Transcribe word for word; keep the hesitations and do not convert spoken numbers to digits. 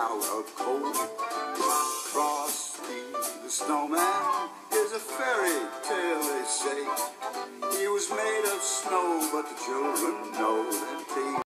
out of cold. Frosty the snowman is a fairy tale, they say. He was made of snow, but the children know that they